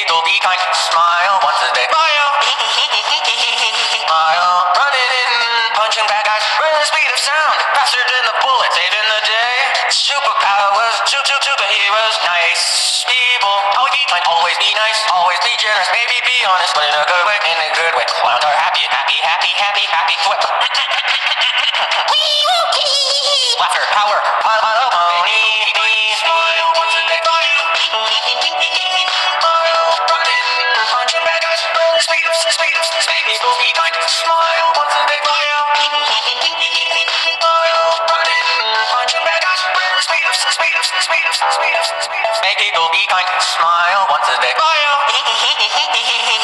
people be kind. Smile once a day. Smile. Smile. Running in, punching bad guys. Running the speed of sound. Faster than the bullet, saving the day. Superpowers, superheroes. Nice people. Always be kind, always be nice. Always be generous, maybe be honest. But in a good way, in a good way. Clowns are happy, happy, happy, happy, happy. Laughter, power, harmony. Smile once a day. Smile, running, punching bad guys. Running the speed of people be kind. Smile once a day. Smile, running, punching bad guys. Running the speed of Make people be kind. Smile once a day. Smile.